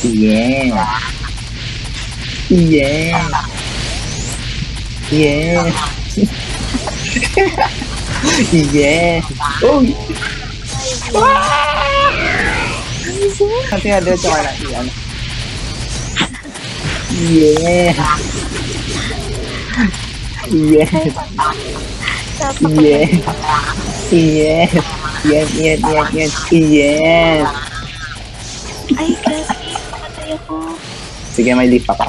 Yeah. Yeah. Yeah. Yeah. Oh. Nanti ada cowok lagi kan. Yeah. Yeah. Yeah. Yeah. Yeah. Ay, grabe. Patay ako. Sige, may leaf ako.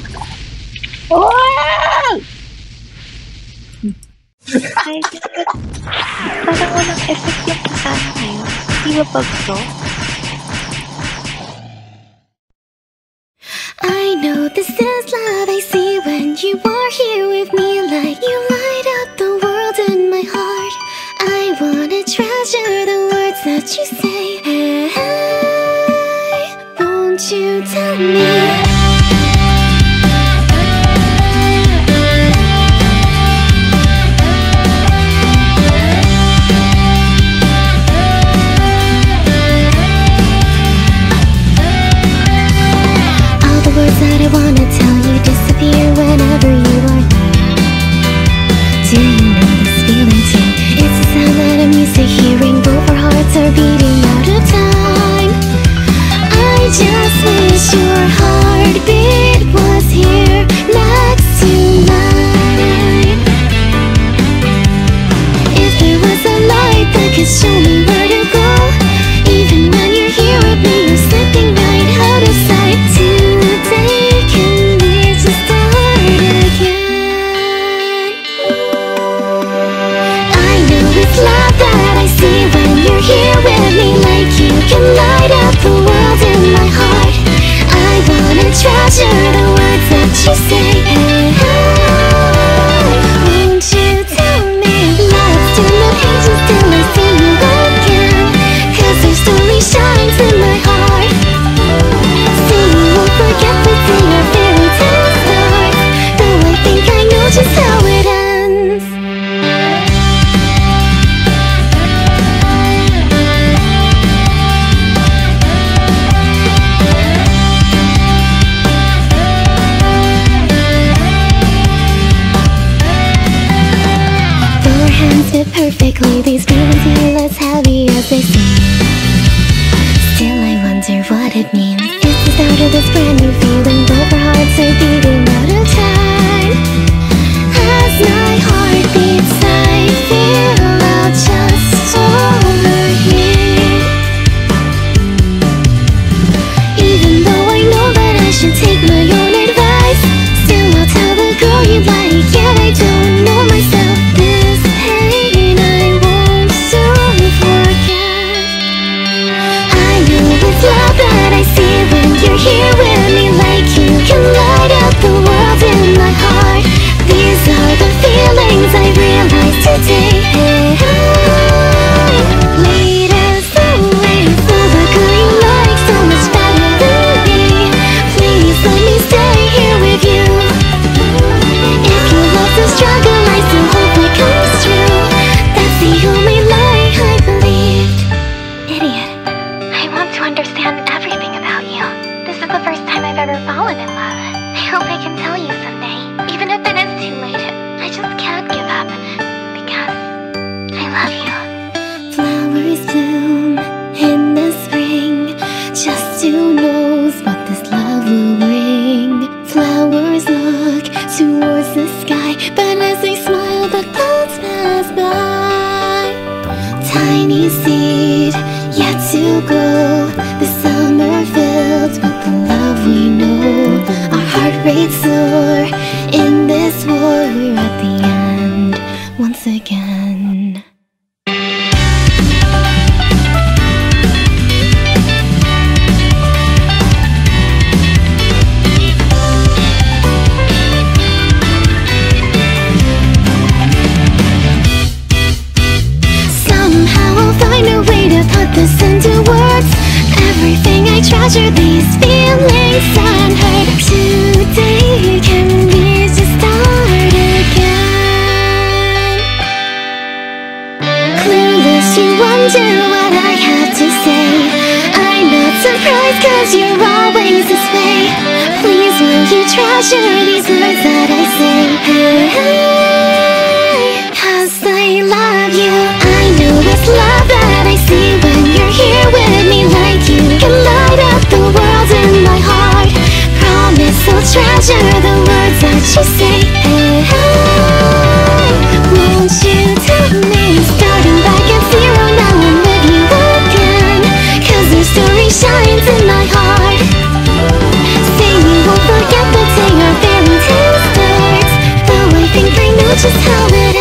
Wow! Ay, parang walang effect yung kasama ngayon. Di ba pag to? I know this is love I see when you are here with me, like you light up the world in my heart. I wanna treasure the words that you say. Hey, won't you tell me? That I wanna tell you disappear whenever you are. Do you know this feeling too? It's the sound that I'm used to hearing. Both our hearts are beating out of time. I just wish your heartbeat was here next to mine. If there was a light that could show me where to go, even when you're here with me, you're slipping right out of sight too. Love that I see when you're here with me, like you can light up the world in my heart. I wanna treasure the words that you say. Won't you tell me love's in the pages till I see you again? 'Cause your story shines in my heart. See, you won't forget the day our fairy tale starts. Though I think I know just how it ends. Fit perfectly, these feelings feel as heavy as they seem. Still I wonder what it means. It's the start of this brand new feeling. Both our hearts are beating out of time. As my heart beats I feel I'll just overheat. Even though I know that I should take my own advice, still I'll tell the girl you like. Yet I don't know myself. This pain I won't soon forget. I know it's love that I see when you're here with me, like you can light up the world in my heart. These are the feelings I realize today. Lead us away for the girl you like so much better than me. Please let me stay here with you. If you love the struggle, I still hope it comes true. That's the only lie I believed. Idiot. I want to understand everything about you. This is the first time I've ever fallen in love. I hope I can tell you someday. Even if it is too late, I just can't give up. Because I love you. Flowers bloom in the spring. Just who knows what this love will bring. Flowers look towards the sky, but as they smile the clouds pass by. Tiny seed yet to grow, the summer filled with the love we know. Our heart rates soar in this war. We're at the end once again. Find a way to put this into words. Everything I treasure, these feelings unheard. Today can be just start again. Clueless, you wonder what I have to say. I'm not surprised 'cause you're always just how it